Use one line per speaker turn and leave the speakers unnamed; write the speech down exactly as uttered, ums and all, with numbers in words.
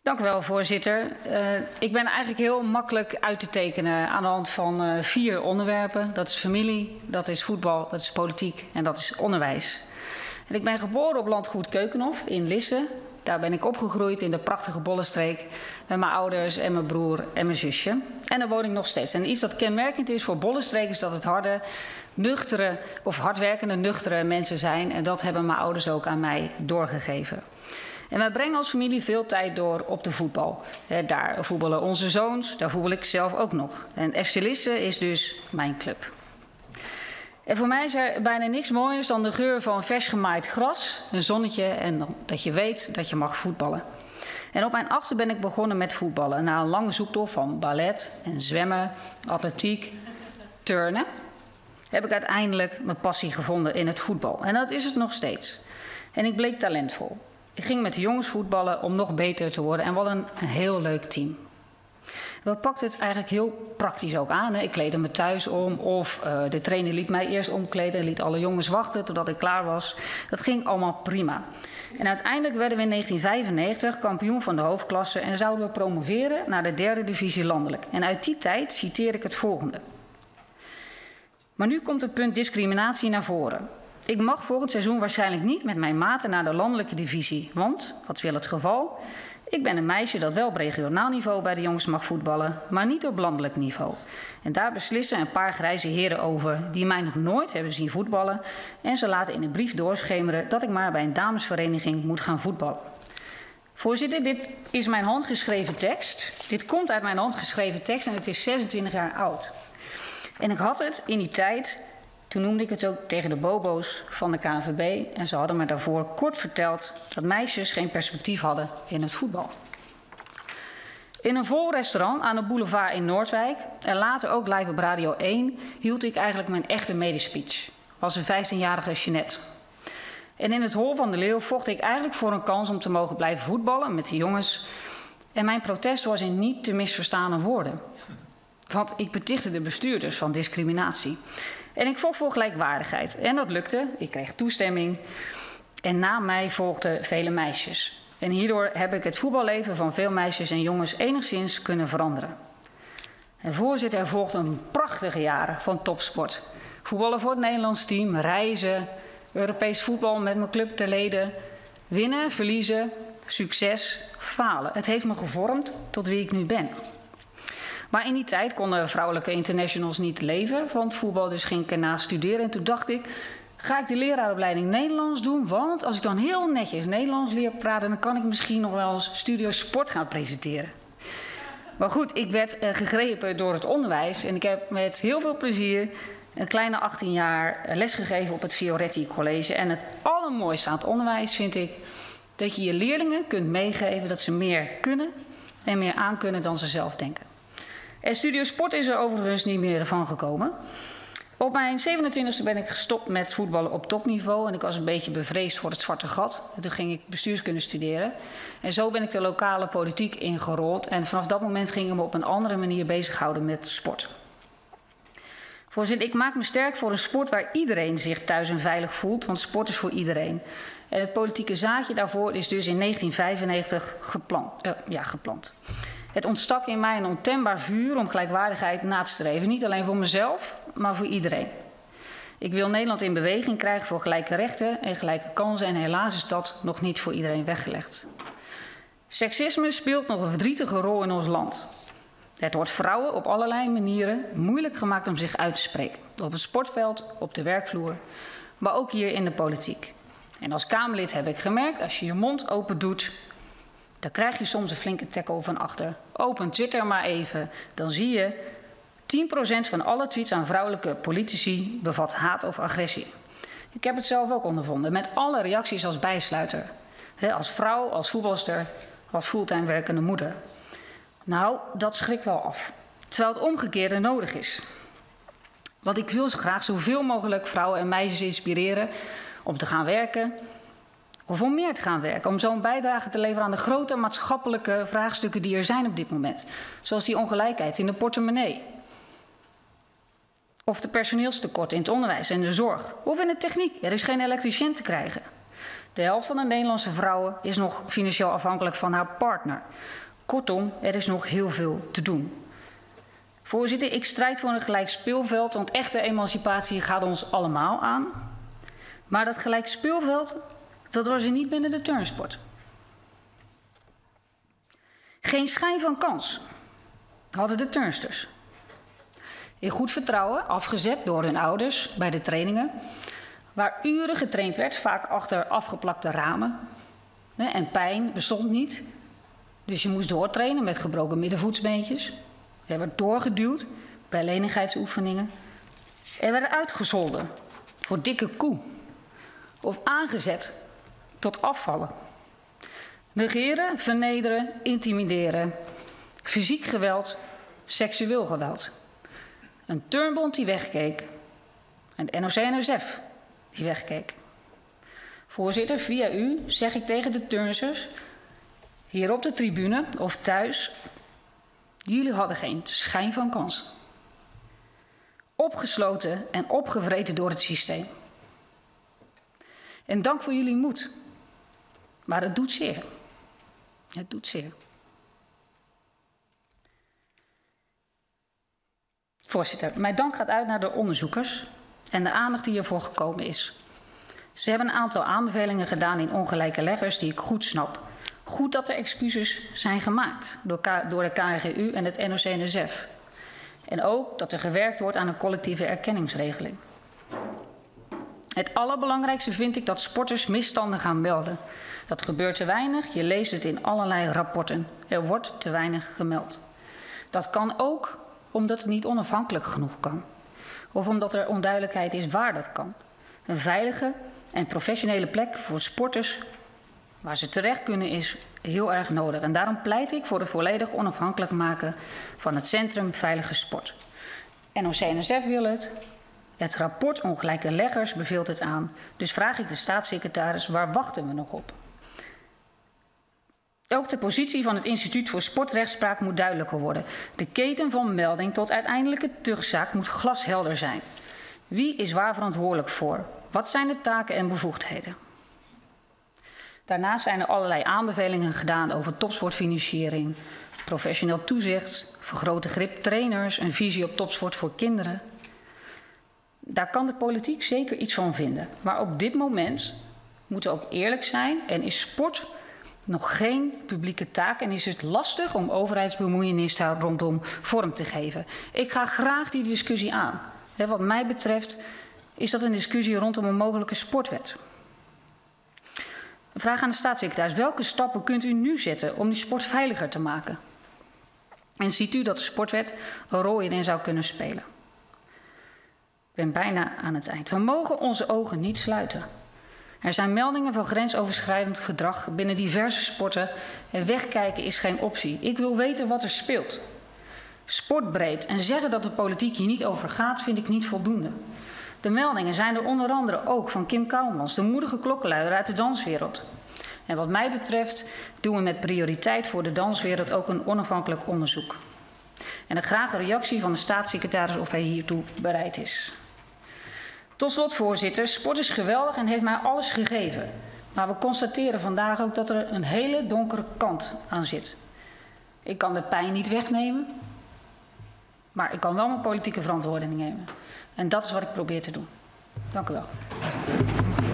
Dank u wel, voorzitter. Uh, ik ben eigenlijk heel makkelijk uit te tekenen aan de hand van uh, vier onderwerpen. Dat is familie, dat is voetbal, dat is politiek en dat is onderwijs. En ik ben geboren op landgoed Keukenhof in Lisse. Daar ben ik opgegroeid in de prachtige Bollenstreek met mijn ouders en mijn broer en mijn zusje. En daar woon ik nog steeds. En iets dat kenmerkend is voor Bollenstreek is dat het harde, nuchtere of hardwerkende, nuchtere mensen zijn. En dat hebben mijn ouders ook aan mij doorgegeven. En wij brengen als familie veel tijd door op de voetbal. He, daar voetballen onze zoons, daar voetbal ik zelf ook nog. En F C Lisse is dus mijn club. En voor mij is er bijna niks mooiers dan de geur van vers gemaaid gras, een zonnetje en dat je weet dat je mag voetballen. En op mijn achtste ben ik begonnen met voetballen. Na een lange zoektocht van ballet en zwemmen, atletiek, turnen, heb ik uiteindelijk mijn passie gevonden in het voetbal. En dat is het nog steeds. En ik bleek talentvol. Ik ging met de jongens voetballen om nog beter te worden en we hadden een heel leuk team. We pakten het eigenlijk heel praktisch ook aan. Hè. Ik kleedde me thuis om of uh, de trainer liet mij eerst omkleden en liet alle jongens wachten totdat ik klaar was. Dat ging allemaal prima. En uiteindelijk werden we in negentien vijfennegentig kampioen van de hoofdklasse en zouden we promoveren naar de derde divisie landelijk. En uit die tijd citeer ik het volgende. Maar nu komt het punt discriminatie naar voren. Ik mag volgend seizoen waarschijnlijk niet met mijn maten naar de landelijke divisie. Want, wat wil het geval? Ik ben een meisje dat wel op regionaal niveau bij de jongens mag voetballen, maar niet op landelijk niveau. En daar beslissen een paar grijze heren over die mij nog nooit hebben zien voetballen. En ze laten in een brief doorschemeren dat ik maar bij een damesvereniging moet gaan voetballen. Voorzitter, dit is mijn handgeschreven tekst. Dit komt uit mijn handgeschreven tekst en het is zesentwintig jaar oud. En ik had het in die tijd, toen noemde ik het ook tegen de bobo's van de K N V B. En ze hadden me daarvoor kort verteld dat meisjes geen perspectief hadden in het voetbal. In een vol restaurant aan de boulevard in Noordwijk en later ook live op Radio één hield ik eigenlijk mijn echte medespeech. Als een vijftienjarige Jeanette. En in het Hol van de Leeuw vocht ik eigenlijk voor een kans om te mogen blijven voetballen met de jongens. En mijn protest was in niet te misverstane woorden. Want ik betichtte de bestuurders van discriminatie. En ik vocht voor gelijkwaardigheid. En dat lukte. Ik kreeg toestemming. En na mij volgden vele meisjes. En hierdoor heb ik het voetballeven van veel meisjes en jongens enigszins kunnen veranderen. En voorzitter, er volgden een prachtige jaren van topsport. Voetballen voor het Nederlands team, reizen, Europees voetbal met mijn club ter leden. Winnen, verliezen, succes, falen. Het heeft me gevormd tot wie ik nu ben. Maar in die tijd konden vrouwelijke internationals niet leven van het voetbal, dus ging ik ernaast studeren. En toen dacht ik, ga ik de leraaropleiding Nederlands doen? Want als ik dan heel netjes Nederlands leer praten, dan kan ik misschien nog wel eens Studio Sport gaan presenteren. Maar goed, ik werd uh, gegrepen door het onderwijs en ik heb met heel veel plezier een kleine achttien jaar lesgegeven op het Fioretti College. En het allermooiste aan het onderwijs vind ik dat je je leerlingen kunt meegeven dat ze meer kunnen en meer aankunnen dan ze zelf denken. En Studio Sport is er overigens niet meer van gekomen. Op mijn zevenentwintigste ben ik gestopt met voetballen op topniveau. En ik was een beetje bevreesd voor het zwarte gat. En toen ging ik bestuurskunde studeren. En zo ben ik de lokale politiek ingerold. En vanaf dat moment ging ik me op een andere manier bezighouden met sport. Voorzitter, ik maak me sterk voor een sport waar iedereen zich thuis en veilig voelt. Want sport is voor iedereen. En het politieke zaadje daarvoor is dus in negentien vijfennegentig geplant. Uh, ja, geplant. Het ontstak in mij een ontembaar vuur om gelijkwaardigheid na te streven. Niet alleen voor mezelf, maar voor iedereen. Ik wil Nederland in beweging krijgen voor gelijke rechten en gelijke kansen. En helaas is dat nog niet voor iedereen weggelegd. Seksisme speelt nog een verdrietige rol in ons land. Het wordt vrouwen op allerlei manieren moeilijk gemaakt om zich uit te spreken. Op het sportveld, op de werkvloer, maar ook hier in de politiek. En als Kamerlid heb ik gemerkt, als je je mond open doet, dan krijg je soms een flinke tackle van achter. Open Twitter maar even, dan zie je tien procent van alle tweets aan vrouwelijke politici bevat haat of agressie. Ik heb het zelf ook ondervonden, met alle reacties als bijsluiter. He, als vrouw, als voetbalster, als fulltime werkende moeder. Nou, dat schrikt wel af. Terwijl het omgekeerde nodig is. Want ik wil zo graag zoveel mogelijk vrouwen en meisjes inspireren om te gaan werken. Of om meer te gaan werken, om zo'n bijdrage te leveren aan de grote maatschappelijke vraagstukken die er zijn op dit moment. Zoals die ongelijkheid in de portemonnee. Of de personeelstekort in het onderwijs en de zorg. Of in de techniek, er is geen elektricien te krijgen. De helft van de Nederlandse vrouwen is nog financieel afhankelijk van haar partner. Kortom, er is nog heel veel te doen. Voorzitter, ik strijd voor een gelijk speelveld, want echte emancipatie gaat ons allemaal aan. Maar dat gelijk speelveld, dat was er niet binnen de turnsport. Geen schijn van kans hadden de turnsters. In goed vertrouwen, afgezet door hun ouders bij de trainingen, waar uren getraind werd, vaak achter afgeplakte ramen. En pijn bestond niet, dus je moest doortrainen met gebroken middenvoetsbeentjes. Er werd doorgeduwd bij lenigheidsoefeningen. Er werden uitgescholden voor dikke koe of aangezet tot afvallen. Negeren, vernederen, intimideren, fysiek geweld, seksueel geweld. Een turnbond die wegkeek en de N O C N S F die wegkeek. Voorzitter, via u zeg ik tegen de turnsters, hier op de tribune of thuis, jullie hadden geen schijn van kans. Opgesloten en opgevreten door het systeem. En dank voor jullie moed. Maar het doet zeer. Het doet zeer. Voorzitter, mijn dank gaat uit naar de onderzoekers en de aandacht die ervoor gekomen is. Ze hebben een aantal aanbevelingen gedaan in ongelijke leggers die ik goed snap. Goed dat er excuses zijn gemaakt door, K door de K N G U en het N O C N S F. En ook dat er gewerkt wordt aan een collectieve erkenningsregeling. Het allerbelangrijkste vind ik dat sporters misstanden gaan melden. Dat gebeurt te weinig, je leest het in allerlei rapporten. Er wordt te weinig gemeld. Dat kan ook omdat het niet onafhankelijk genoeg kan. Of omdat er onduidelijkheid is waar dat kan. Een veilige en professionele plek voor sporters waar ze terecht kunnen is heel erg nodig. En daarom pleit ik voor het volledig onafhankelijk maken van het Centrum Veilige Sport. N O C N S F wil het. Het rapport Ongelijke Leggers beveelt het aan. Dus vraag ik de staatssecretaris, waar wachten we nog op? Ook de positie van het Instituut voor Sportrechtspraak moet duidelijker worden. De keten van melding tot uiteindelijke tuchtzaak moet glashelder zijn. Wie is waar verantwoordelijk voor? Wat zijn de taken en bevoegdheden? Daarnaast zijn er allerlei aanbevelingen gedaan over topsportfinanciering, professioneel toezicht, vergrote grip trainers, een visie op topsport voor kinderen. Daar kan de politiek zeker iets van vinden. Maar op dit moment moeten we ook eerlijk zijn en is sport nog geen publieke taak en is het lastig om overheidsbemoeienis daar rondom vorm te geven. Ik ga graag die discussie aan. He, wat mij betreft is dat een discussie rondom een mogelijke sportwet. Een vraag aan de staatssecretaris. Welke stappen kunt u nu zetten om die sport veiliger te maken? En ziet u dat de sportwet een rol hierin zou kunnen spelen? Ik ben bijna aan het eind. We mogen onze ogen niet sluiten. Er zijn meldingen van grensoverschrijdend gedrag binnen diverse sporten en wegkijken is geen optie. Ik wil weten wat er speelt. Sportbreed en zeggen dat de politiek hier niet over gaat, vind ik niet voldoende. De meldingen zijn er onder andere ook van Kim Kouwmans, de moedige klokkenluider uit de danswereld. En wat mij betreft doen we met prioriteit voor de danswereld ook een onafhankelijk onderzoek. En ik graag een reactie van de staatssecretaris of hij hiertoe bereid is. Tot slot, voorzitter, sport is geweldig en heeft mij alles gegeven. Maar we constateren vandaag ook dat er een hele donkere kant aan zit. Ik kan de pijn niet wegnemen, maar ik kan wel mijn politieke verantwoording nemen. En dat is wat ik probeer te doen. Dank u wel.